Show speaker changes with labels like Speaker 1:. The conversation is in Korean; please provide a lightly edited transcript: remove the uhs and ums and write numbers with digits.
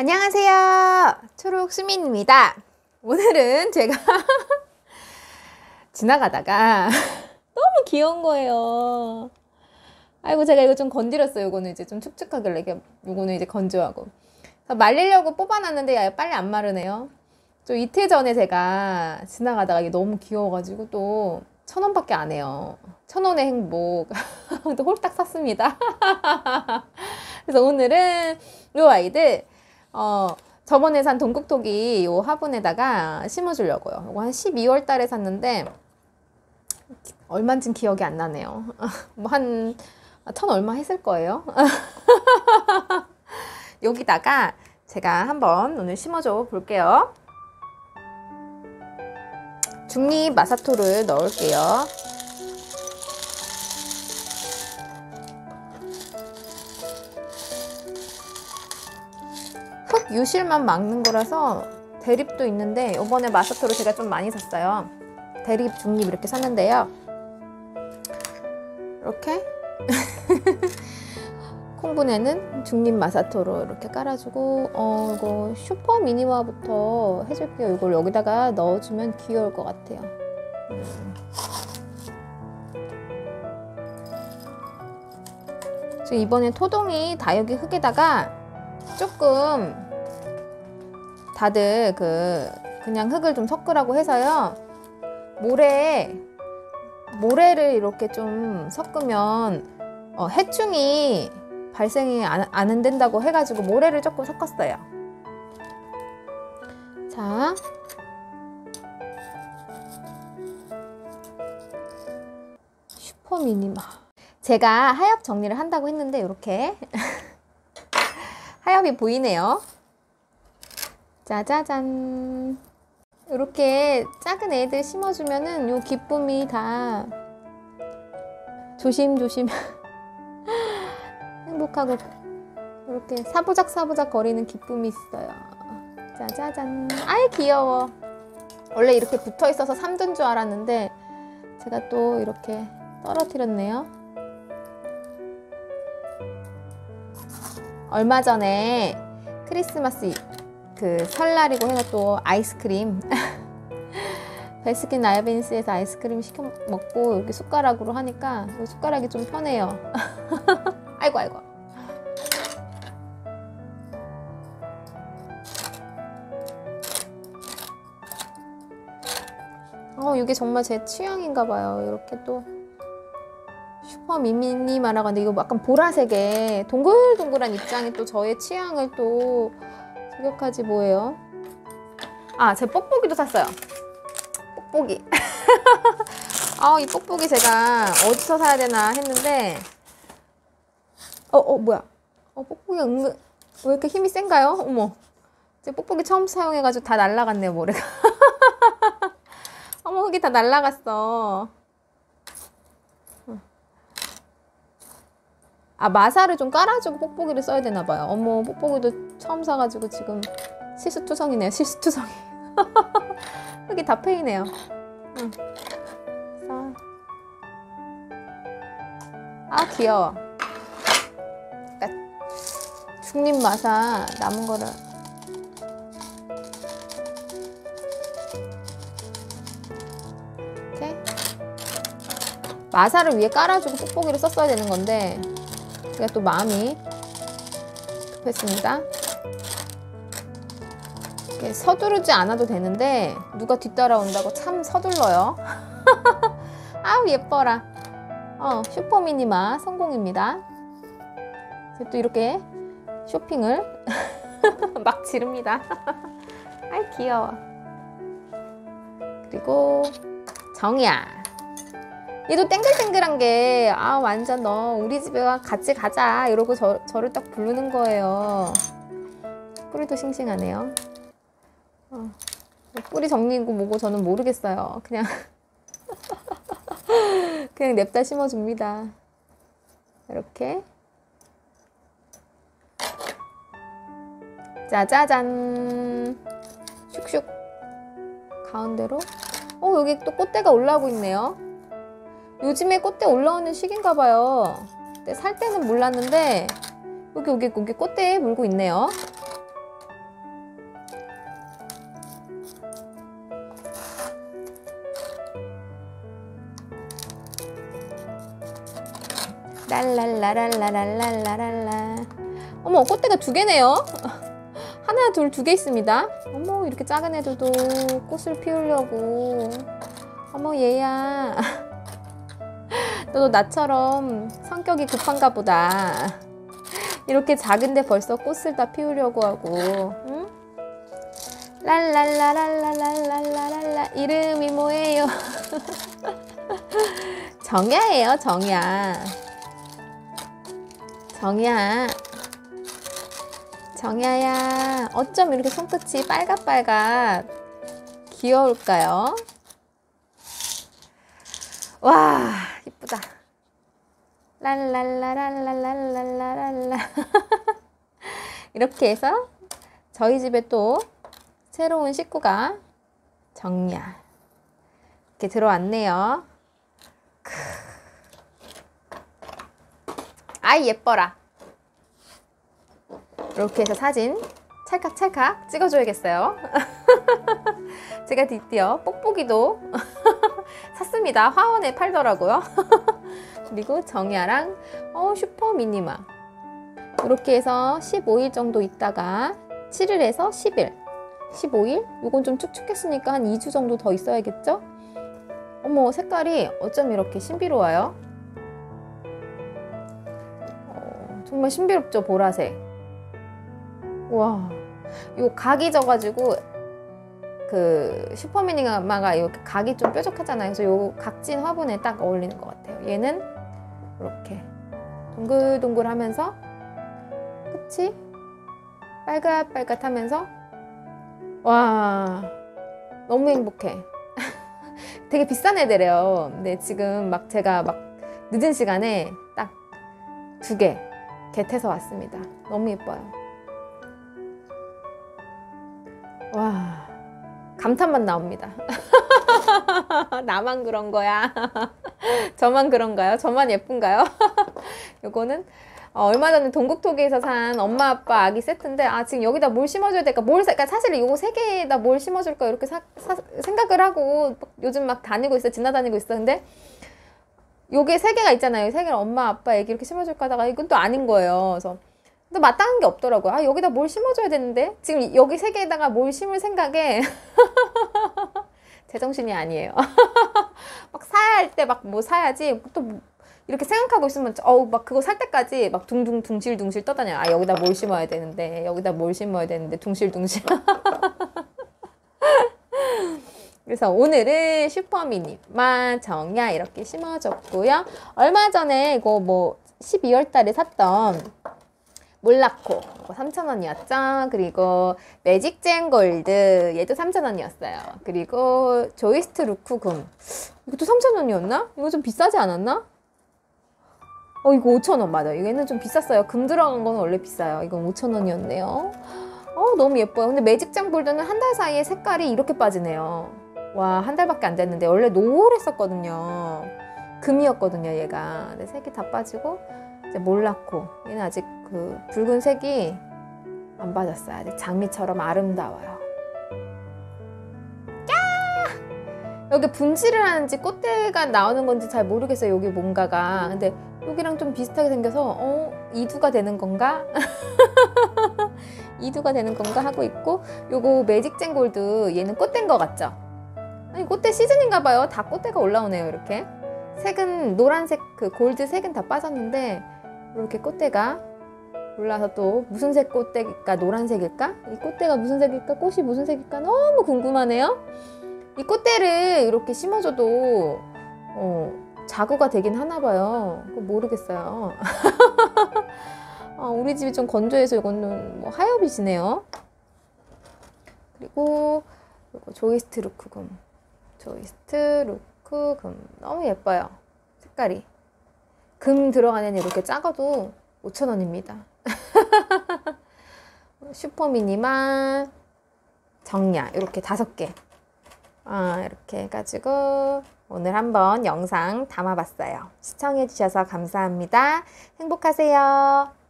Speaker 1: 안녕하세요. 초록수민입니다. 오늘은 제가 지나가다가 너무 귀여운 거예요. 아이고, 제가 이거 좀 건드렸어요. 이거는 이제 좀 축축하길래 이거는 이제 건조하고 말리려고 뽑아놨는데 빨리 안 마르네요. 좀 이틀 전에 제가 지나가다가 이게 너무 귀여워가지고 또 1,000원밖에 안 해요. 1,000원의 행복. 또 홀딱 샀습니다. 그래서 오늘은 이 아이들 저번에 산 동국토기 요 화분에다가 심어주려고요. 이거 한 12월 달에 샀는데 얼마인지는 기억이 안 나네요. 뭐 한 1,000 얼마 했을 거예요. 여기다가 제가 한번 오늘 심어줘 볼게요. 중립 마사토를 넣을게요. 흙 유실만 막는 거라서 대립도 있는데 이번에 마사토를 제가 좀 많이 샀어요. 대립, 중립 이렇게 샀는데요. 이렇게 콩분에는 중립 마사토로 이렇게 깔아주고 이거 슈퍼 미니화부터 해줄게요. 이걸 여기다가 넣어주면 귀여울 것 같아요. 지금 이번에 토동이 다육이 흙에다가 조금 다들 그냥 흙을 좀 섞으라고 해서요. 모래를 이렇게 좀 섞으면 해충이 발생이 안 된다고 해가지고 모래를 조금 섞었어요. 자, 슈퍼 미니마. 제가 하엽 정리를 한다고 했는데 이렇게 하엽이 보이네요. 짜자잔. 이렇게 작은 애들 심어주면은 요 기쁨이 다 조심조심 행복하고 이렇게 사부작 거리는 기쁨이 있어요. 짜자잔. 아이 귀여워. 원래 이렇게 붙어 있어서 3둔 줄 알았는데 제가 또 이렇게 떨어뜨렸네요. 얼마 전에 크리스마스 설날이고 해서 또 아이스크림 베스킨 라빈스에서 아이스크림 시켜 먹고 이렇게 숟가락으로 하니까 숟가락이 좀 편해요. 아이고. 이게 정말 제 취향인가 봐요. 이렇게 또 슈퍼 미니마라고 하는데 이거 약간 보라색의 동글동글한 입장이 또 저의 취향을 또 저격하지 뭐예요. 제 뽁뽁이도 샀어요. 뽁뽁이. 이 뽁뽁이 제가 어디서 사야 되나 했는데 뭐야. 뽁뽁이가 왜 이렇게 힘이 센가요? 어머. 제 뽁뽁이 처음 사용해가지고 다 날라갔네요, 모래가. 어머, 흙이 다 날라갔어. 마사를 좀 깔아주고 뽁뽁이를 써야 되나봐요. 어머, 뽁뽁이도 처음 사가지고 지금 실수투성이네요. 실수투성이. 흙이 다 패이네요. 귀여워. 중립 마사 남은 거를 이렇게 마사를 위에 깔아주고 뽁뽁이를 썼어야 되는 건데 제가 또 마음이 급했습니다. 이렇게 서두르지 않아도 되는데 누가 뒤따라온다고 참 서둘러요. 아우 예뻐라. 슈퍼 미니마 성공입니다. 이제 또 이렇게 쇼핑을 막 지릅니다. 아이 귀여워. 그리고 정이야. 얘도 땡글땡글한 게 완전 너 우리 집에 같이 가자 이러고 저를 딱 부르는 거예요. 뿌리도 싱싱하네요. 뿌리 정리고 뭐고 저는 모르겠어요. 그냥 냅다 심어줍니다. 이렇게 짜자잔. 슉슉 가운데로. 여기 또 꽃대가 올라오고 있네요. 요즘에 꽃대 올라오는 시기인가 봐요. 살 때는 몰랐는데 여기 꽃대에 물고 있네요. 랄랄라랄라랄랄라랄라. 어머, 꽃대가 2개네요. 하나, 둘, 2개 있습니다. 어머, 이렇게 작은 애들도 꽃을 피우려고. 어머, 얘야. 너도 나처럼 성격이 급한가 보다. 이렇게 작은데 벌써 꽃을 다 피우려고 하고. 응? 랄랄라랄라랄라랄라. 이름이 뭐예요? 정야예요, 정야. 정야. 정야야. 어쩜 이렇게 손끝이 빨갛빨갛 귀여울까요? 와, 이쁘다. 랄랄라랄랄랄랄랄라. 이렇게 해서 저희 집에 또 새로운 식구가 정야 이렇게 들어왔네요. 아이 예뻐라. 이렇게 해서 사진 찰칵찰칵 찍어줘야겠어요. 제가 드디어 뽁뽁이도 샀습니다. 화원에 팔더라고요. 그리고 정야랑 슈퍼 미니마 이렇게 해서 15일 정도 있다가 7일에서 10일 15일? 요건 좀 축축했으니까 한 2주 정도 더 있어야겠죠? 어머, 색깔이 어쩜 이렇게 신비로워요? 정말 신비롭죠, 보라색. 와, 요 각이 져가지고 그 슈퍼미니마가 이렇게 각이 좀 뾰족하잖아요. 그래서 요 각진 화분에 딱 어울리는 것 같아요. 얘는 이렇게 동글동글하면서 끝이 빨갛빨갛하면서 와, 너무 행복해. 되게 비싼 애들이에요. 근데 지금 막 제가 막 늦은 시간에 딱 2개 겟해서 왔습니다. 너무 예뻐요. 와, 감탄만 나옵니다. 나만 그런 거야? 저만 그런가요? 저만 예쁜가요? 요거는 얼마 전에 동국토기에서 산 엄마 아빠 아기 세트인데 지금 여기다 뭘 심어줘야 될까? 그러니까 사실 요거 3개에다 뭘 심어줄까? 이렇게 생각을 하고 요즘 막 다니고 있어. 지나다니고 있어. 근데 요게 3개가 있잖아요. 3개를 엄마 아빠 애기 이렇게 심어줄까 하다가 이건 또 아닌 거예요. 그래서 또 마땅한 게 없더라고요. 여기다 뭘 심어줘야 되는데 지금 여기 3개에다가 뭘 심을 생각에 제정신이 아니에요. 막 사야 할 때 막 뭐 사야지 또 이렇게 생각하고 있으면 막 그거 살 때까지 막 둥둥 둥실둥실 떠다녀요. 여기다 뭘 심어야 되는데 여기다 뭘 심어야 되는데 둥실둥실. 그래서 오늘은 슈퍼미니마 정야 이렇게 심어줬고요. 얼마 전에 이거 뭐 12월 달에 샀던 몰라코 3,000원이었죠. 그리고 매직젠 골드 얘도 3,000원이었어요. 그리고 조이스트 루크금 이것도 3,000원이었나? 이거 좀 비싸지 않았나? 이거 5,000원 맞아. 얘는 좀 비쌌어요. 금 들어간 거는 원래 비싸요. 이건 5,000원이었네요. 너무 예뻐요. 근데 매직젠 골드는 한 달 사이에 색깔이 이렇게 빠지네요. 와, 한 달밖에 안 됐는데 원래 노랬었거든요. 금이었거든요, 얘가. 근데 색이 다 빠지고 이제 몰라코 얘는 아직 그 붉은색이 안 빠졌어요. 아직 장미처럼 아름다워요. 여기 분칠을 하는지 꽃대가 나오는 건지 잘 모르겠어요. 여기 뭔가가. 근데 여기랑 좀 비슷하게 생겨서 이두가 되는 건가? 이두가 되는 건가 하고 있고, 요거 매직젠 골드 얘는 꽃대인 것 같죠? 아니, 꽃대 시즌인가 봐요. 다 꽃대가 올라오네요. 이렇게 색은 노란색 그 골드 색은 다 빠졌는데 이렇게 꽃대가 올라서 또 무슨 색 꽃대일까? 노란색일까? 이 꽃대가 무슨 색일까? 꽃이 무슨 색일까? 너무 궁금하네요. 이 꽃대를 이렇게 심어줘도 자구가 되긴 하나 봐요. 그거 모르겠어요. 우리 집이 좀 건조해서 이거는 뭐 하엽이시네요. 그리고 조이스트 루크금. 조이스트 루크금. 너무 예뻐요. 색깔이. 금 들어간 애는 이렇게 작아도 5,000원입니다. 슈퍼미니마 정야 이렇게 5개. 이렇게 해가지고 오늘 한번 영상 담아봤어요. 시청해주셔서 감사합니다. 행복하세요.